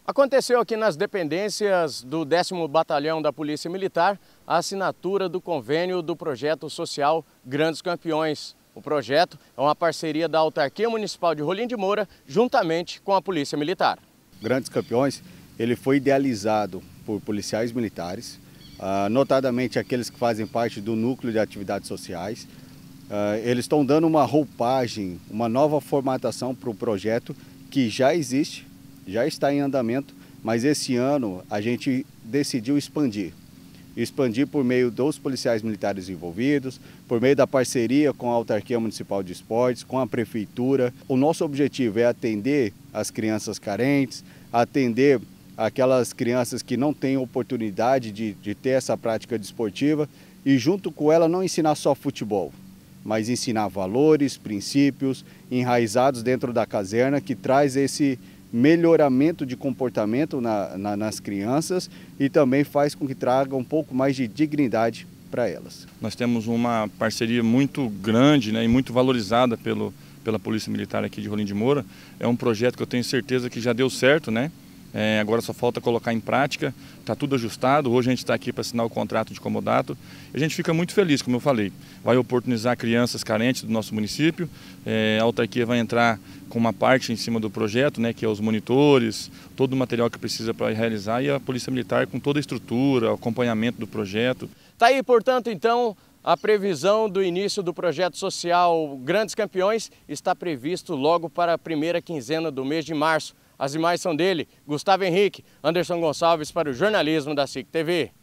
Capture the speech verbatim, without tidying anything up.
Aconteceu aqui nas dependências do décimo Batalhão da Polícia Militar a assinatura do convênio do projeto social Grandes Campeões. O projeto é uma parceria da Autarquia Municipal de Rolim de Moura juntamente com a Polícia Militar. Grandes Campeões, ele foi idealizado por policiais militares, notadamente aqueles que fazem parte do núcleo de atividades sociais. Eles estão dando uma roupagem, uma nova formatação para o projeto que já existe, já está em andamento, mas esse ano a gente decidiu expandir. Expandir por meio dos policiais militares envolvidos, por meio da parceria com a Autarquia Municipal de Esportes, com a Prefeitura. O nosso objetivo é atender as crianças carentes, atender aquelas crianças que não têm oportunidade de, de ter essa prática desportiva e junto com ela não ensinar só futebol, mas ensinar valores, princípios enraizados dentro da caserna que traz esse melhoramento de comportamento na, na, nas crianças e também faz com que traga um pouco mais de dignidade para elas. Nós temos uma parceria muito grande, né, e muito valorizada pelo, pela Polícia Militar aqui de Rolim de Moura. É um projeto que eu tenho certeza que já deu certo, né? É, agora só falta colocar em prática, está tudo ajustado. Hoje a gente está aqui para assinar o contrato de comodato. A gente fica muito feliz, como eu falei, vai oportunizar crianças carentes do nosso município. É, a autarquia vai entrar com uma parte em cima do projeto, né, que é os monitores, todo o material que precisa para realizar, e a Polícia Militar com toda a estrutura, o acompanhamento do projeto. Está aí, portanto, então, a previsão do início do projeto social Grandes Campeões está previsto logo para a primeira quinzena do mês de março. As imagens são dele, Gustavo Henrique, Anderson Gonçalves para o jornalismo da S I C T V.